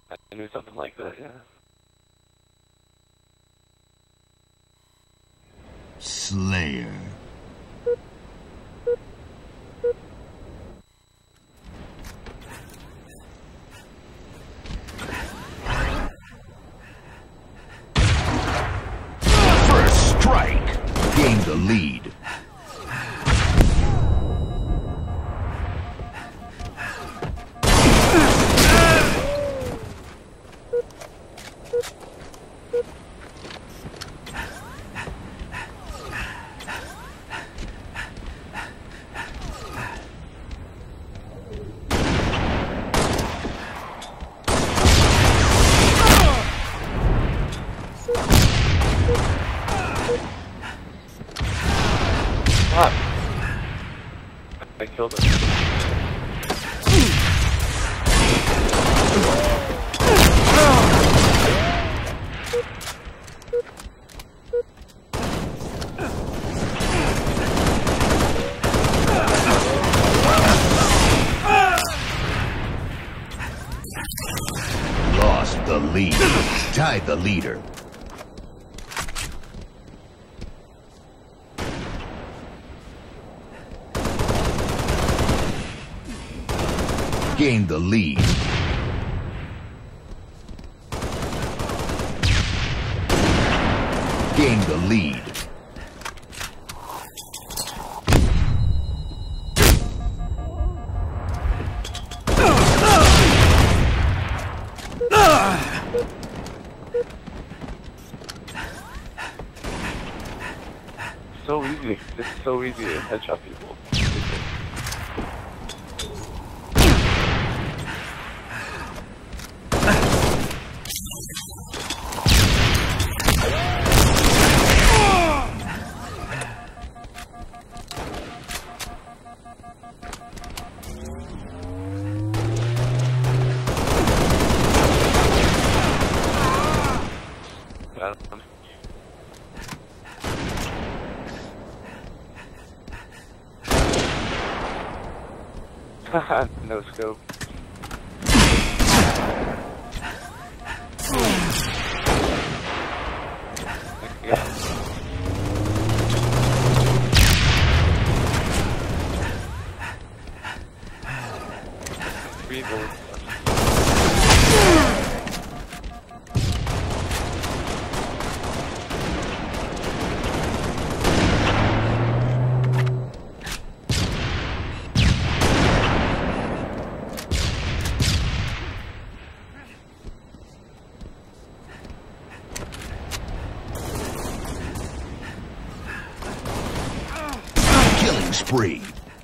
I knew something like that, yeah. Slayer. First strike. Gain the lead. I killed him. Lost the lead. Tied the leader. Gained the lead. Gained the lead. So easy. It's so easy to headshot people. Haha, no scope. Yeah. Three bullets. Killing spree.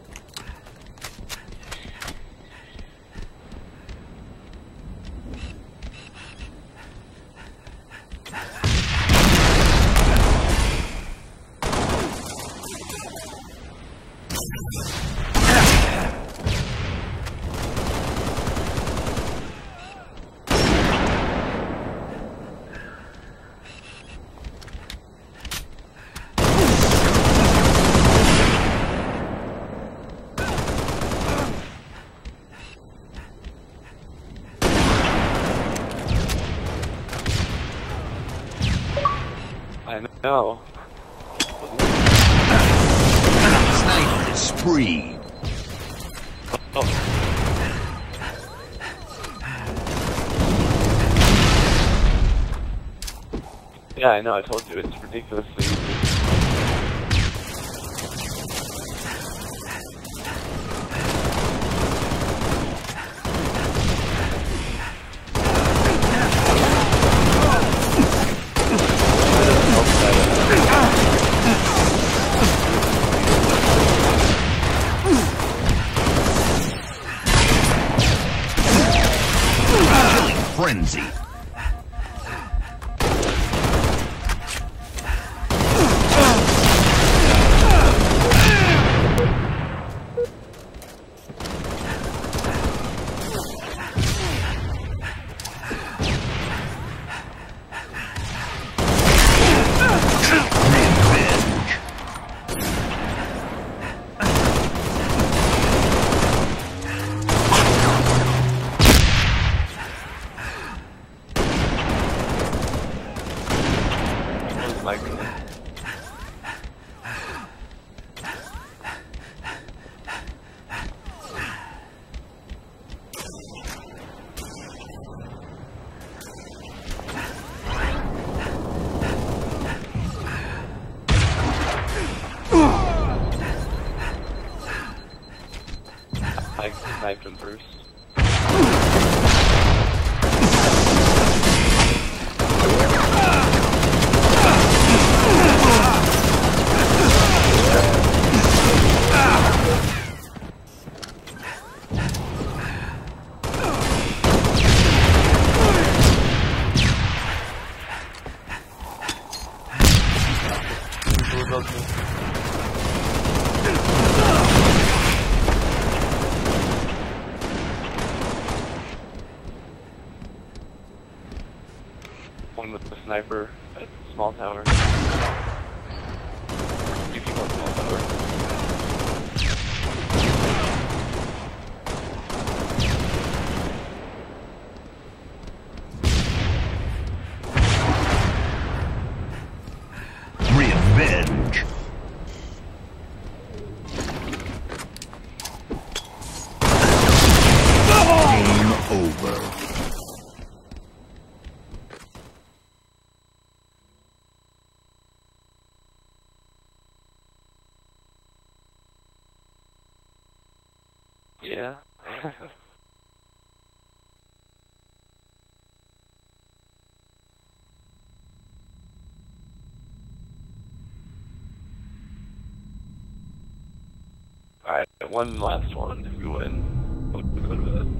I know. Sniper spree. Oh. Yeah, I know, I told you, it's ridiculously easy. Frenzy. sniped him first. One with the sniper at the small tower. You keep on small tower. Revenge. Game over. Yeah. Alright, one last one. If we win, we'll go to it.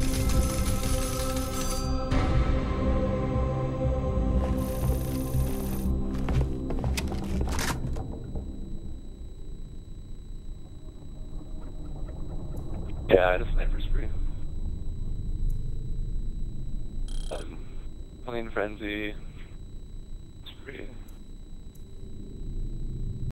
Yeah, I had a sniper spree. Plane frenzy spree.